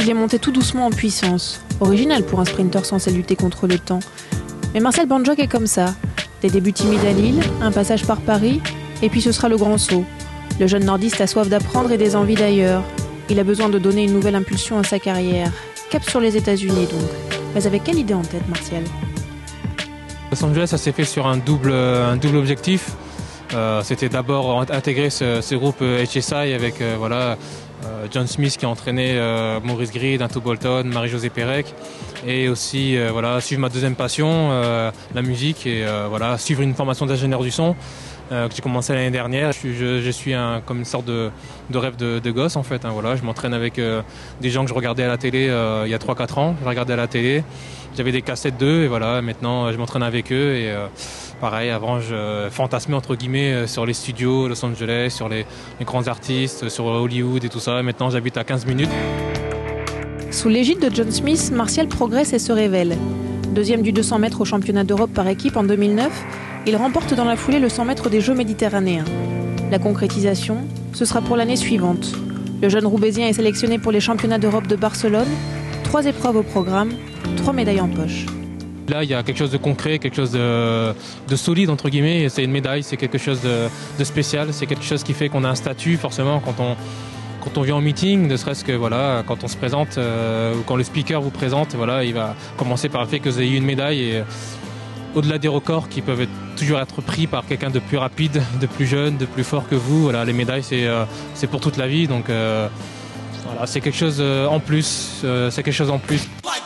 Il est monté tout doucement en puissance. Original pour un sprinter censé lutter contre le temps. Mais Marcel Bandjock est comme ça. Des débuts timides à Lille, un passage par Paris, et puis ce sera le grand saut. Le jeune nordiste a soif d'apprendre et des envies d'ailleurs. Il a besoin de donner une nouvelle impulsion à sa carrière. Cap sur les États-Unis donc. Mais avec quelle idée en tête, Martial? Los Angeles, ça s'est fait sur un double objectif. C'était d'abord intégrer ce groupe HSI avec John Smith qui a entraîné Maurice Greed, Intu Bolton, Marie-Josée Pérec, et aussi suivre ma deuxième passion, la musique, et suivre une formation d'ingénieur du son que j'ai commencé l'année dernière. Je suis comme une sorte de rêve de gosse en fait. Je m'entraîne avec des gens que je regardais à la télé il y a 3-4 ans. Je regardais à la télé, j'avais des cassettes d'eux et maintenant je m'entraîne avec eux et pareil, avant je fantasmais entre guillemets sur les studios Los Angeles, sur les grands artistes, sur Hollywood et tout ça. Maintenant j'habite à 15 minutes. Sous l'égide de John Smith, Martial progresse et se révèle. Deuxième du 200 mètres au championnat d'Europe par équipe en 2009, il remporte dans la foulée le 100 mètres des Jeux méditerranéens. La concrétisation, ce sera pour l'année suivante. Le jeune Roubaisien est sélectionné pour les championnats d'Europe de Barcelone. 3 épreuves au programme, 3 médailles en poche. Là, il y a quelque chose de concret, quelque chose de solide, entre guillemets. C'est une médaille, c'est quelque chose de spécial. C'est quelque chose qui fait qu'on a un statut, forcément, quand on vient en meeting, ne serait-ce que quand on se présente, ou quand le speaker vous présente, il va commencer par le fait que vous ayez une médaille. Et au-delà des records qui peuvent toujours être pris par quelqu'un de plus rapide, de plus jeune, de plus fort que vous, les médailles, c'est pour toute la vie. Donc c'est quelque chose en plus. C'est quelque chose en plus.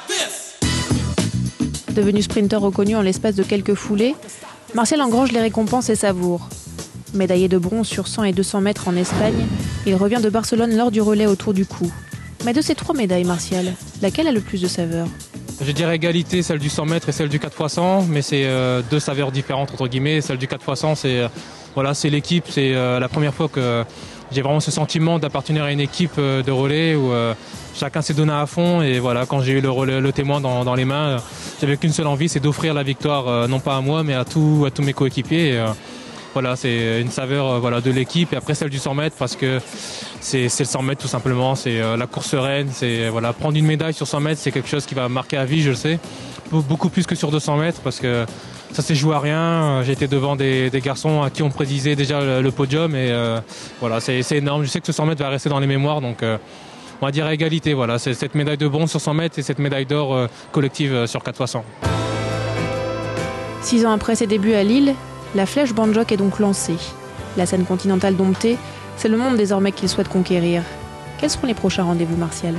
Devenu sprinter reconnu en l'espace de quelques foulées, Martial engrange les récompenses et savoure. Médaillé de bronze sur 100 et 200 mètres en Espagne, il revient de Barcelone lors du relais autour du cou. Mais de ces 3 médailles, Martial, laquelle a le plus de saveur? Je dirais égalité, celle du 100 mètres et celle du 4x100, mais c'est 2 saveurs différentes entre guillemets. Celle du 4x100, c'est l'équipe, c'est la première fois que j'ai vraiment ce sentiment d'appartenir à une équipe de relais où chacun s'est donné à fond. Et quand j'ai eu le témoin dans les mains, j'avais qu'une seule envie, c'est d'offrir la victoire, non pas à moi, mais à tous mes coéquipiers. C'est une saveur de l'équipe. Et après celle du 100 mètres, parce que c'est le 100 mètres tout simplement, c'est la course sereine, c'est prendre une médaille sur 100 mètres, c'est quelque chose qui va marquer à vie, je le sais, beaucoup plus que sur 200 mètres, parce que ça s'est joué à rien. J'ai été devant des garçons à qui on prédisait déjà le podium, et c'est énorme. Je sais que ce 100 mètres va rester dans les mémoires, donc on va dire à égalité. C'est cette médaille de bronze sur 100 mètres et cette médaille d'or collective sur 4x100. 6 ans après ses débuts à Lille, la flèche Bandjock est donc lancée. La scène continentale domptée, c'est le monde désormais qu'il souhaite conquérir. Quels seront les prochains rendez-vous, Martial?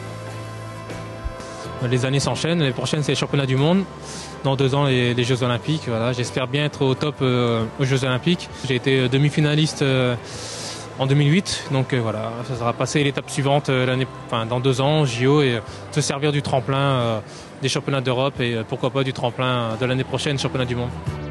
Les années s'enchaînent. Les prochaines, c'est les championnats du monde. Dans 2 ans, les Jeux Olympiques. J'espère bien être au top aux Jeux Olympiques. J'ai été demi-finaliste en 2008. Donc ça sera passer l'étape suivante dans 2 ans, JO, et se servir du tremplin des championnats d'Europe et pourquoi pas du tremplin de l'année prochaine, championnat du monde.